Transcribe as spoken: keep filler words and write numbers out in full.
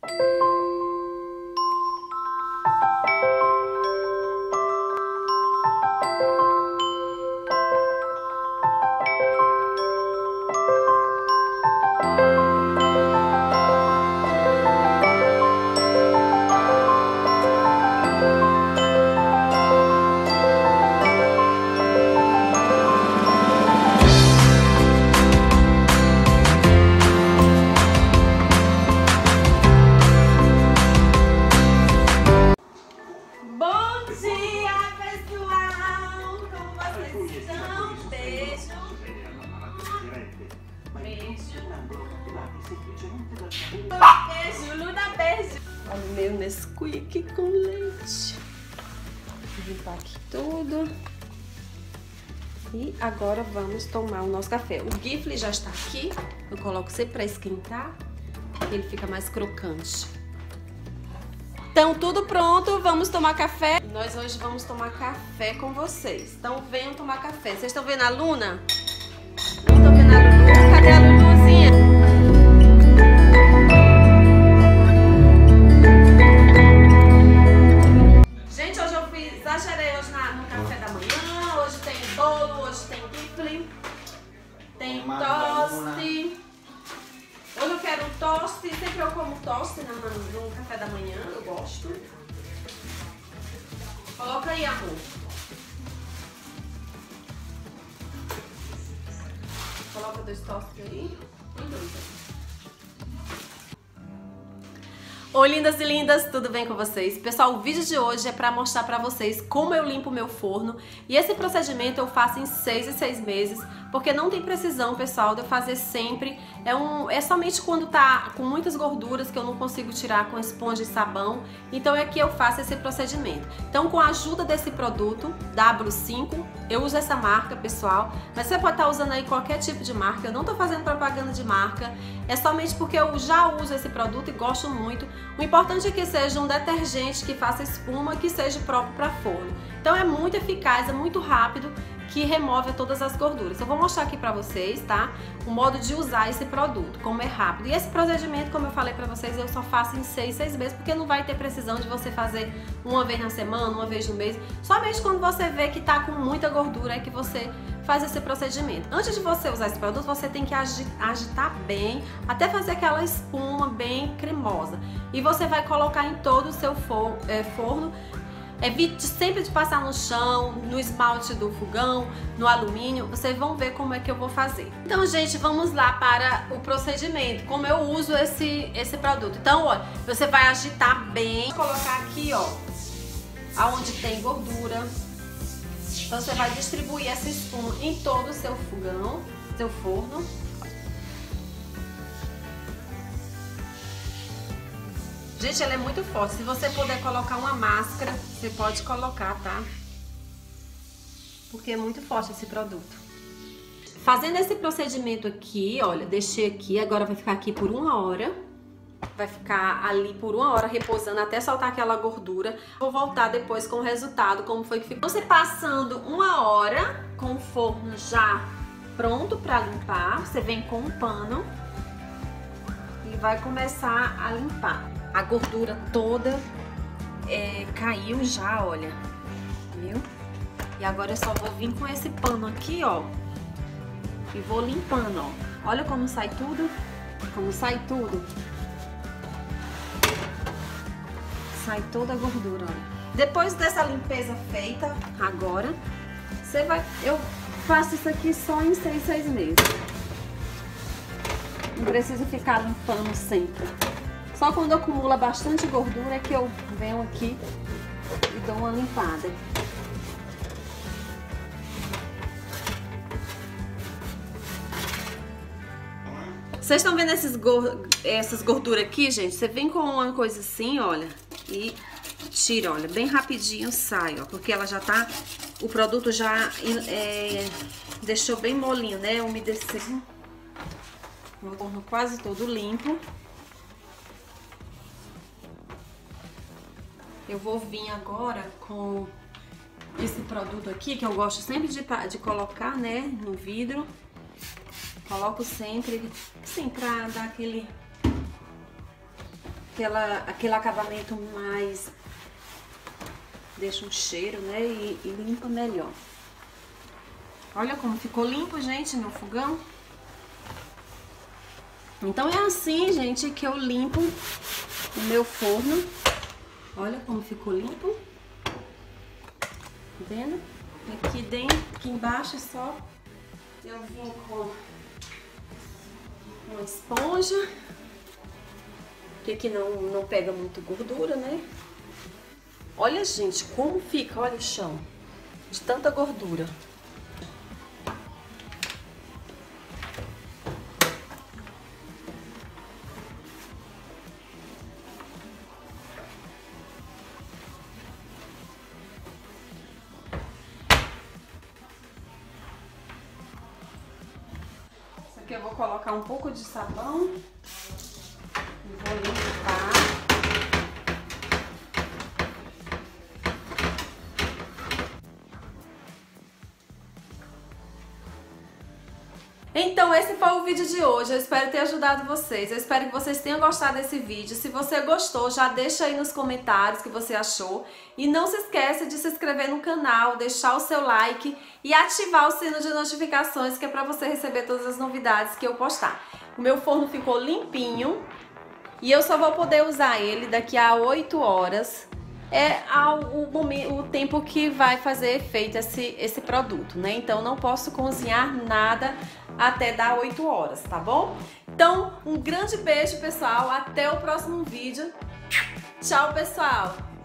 Beijo, Luna, beijo. Olha o meu Nesquik com leite. Vou limpar aqui tudo. E agora vamos tomar o nosso café. O Gifle já está aqui. Eu coloco sempre para esquentar. Ele fica mais crocante. Então, tudo pronto. Vamos tomar café. Nós hoje vamos tomar café com vocês. Então, venham tomar café. Vocês estão vendo a Luna? Não estão vendo a Lulu? Cadê a Luluzinha? Exagerei hoje na, no café da manhã. Hoje tem bolo, hoje tem Gifle, tem toste. Hoje eu quero toste. Sempre eu como toste no, no café da manhã, eu gosto. Coloca aí, amor. Coloca dois tostes aí. Tem dois aí. Oi, lindas e lindas, tudo bem com vocês? Pessoal, o vídeo de hoje é para mostrar para vocês como eu limpo o meu forno. E esse procedimento eu faço em seis e seis meses, porque não tem precisão, pessoal, de eu fazer sempre. É, um, é somente quando tá com muitas gorduras que eu não consigo tirar com esponja e sabão. Então é que eu faço esse procedimento. Então, com a ajuda desse produto, W cinco, eu uso essa marca, pessoal. Mas você pode estar usando aí qualquer tipo de marca. Eu não tô fazendo propaganda de marca. É somente porque eu já uso esse produto e gosto muito. O importante é que seja um detergente que faça espuma, que seja próprio para forno. Então é muito eficaz, é muito rápido, que remove todas as gorduras. Eu vou mostrar aqui para vocês, tá? O modo de usar esse produto, como é rápido. E esse procedimento, como eu falei para vocês, eu só faço em seis, seis meses, porque não vai ter precisão de você fazer uma vez na semana, uma vez no mês. Somente quando você vê que tá com muita gordura é que você faz esse procedimento. Antes de você usar esse produto, você tem que agitar bem, até fazer aquela espuma bem cremosa. E você vai colocar em todo o seu forno. Evite sempre de passar no chão, no esmalte do fogão, no alumínio. Vocês vão ver como é que eu vou fazer. Então, gente, vamos lá para o procedimento. Como eu uso esse, esse produto. Então, olha, você vai agitar bem. Vou colocar aqui, ó, aonde tem gordura. Então, você vai distribuir essa espuma em todo o seu fogão, seu forno. Gente, ela é muito forte. Se você puder colocar uma máscara, você pode colocar, tá? Porque é muito forte esse produto. Fazendo esse procedimento aqui, olha, deixei aqui, agora vai ficar aqui por uma hora. Vai ficar ali por uma hora repousando até soltar aquela gordura. Vou voltar depois com o resultado, como foi que ficou. Você passando uma hora com o forno já pronto para limpar, você vem com um pano e vai começar a limpar. A gordura toda é, caiu já, olha, viu? E agora eu só vou vir com esse pano aqui, ó, e vou limpando, ó. Olha como sai tudo, como sai tudo. Sai toda a gordura, olha. Depois dessa limpeza feita, agora, você vai... Eu faço isso aqui só em seis, seis meses. Não preciso ficar limpando sempre. Só quando acumula bastante gordura é que eu venho aqui e dou uma limpada. Vocês estão vendo esses gor essas gorduras aqui, gente? Você vem com uma coisa assim, olha, e tira, olha, bem rapidinho sai, ó, porque ela já tá, o produto já é, deixou bem molinho, né, umedeceu. O forno quase todo limpo. Eu vou vir agora com esse produto aqui, que eu gosto sempre de, de colocar, né, no vidro. Coloco sempre, assim, pra dar aquele... aquela, aquele acabamento mais... Deixa um cheiro, né? E, e limpa melhor. Olha como ficou limpo, gente, meu fogão. Então é assim, gente, que eu limpo o meu forno. Olha como ficou limpo. Tá vendo? Aqui dentro, aqui embaixo é só eu vim com uma esponja, que aqui não, não pega muito gordura, né? Olha, gente, como fica, olha o chão, de tanta gordura. Aqui eu vou colocar um pouco de sabão e vou limpar. Então esse foi o vídeo de hoje, eu espero ter ajudado vocês, eu espero que vocês tenham gostado desse vídeo. Se você gostou, já deixa aí nos comentários o que você achou. E não se esqueça de se inscrever no canal, deixar o seu like e ativar o sino de notificações, que é para você receber todas as novidades que eu postar. O meu forno ficou limpinho e eu só vou poder usar ele daqui a oito horas. É o, momento, o tempo que vai fazer efeito esse, esse produto, né? Então não posso cozinhar nada até dar oito horas, tá bom? Então, um grande beijo, pessoal. Até o próximo vídeo. Tchau, pessoal!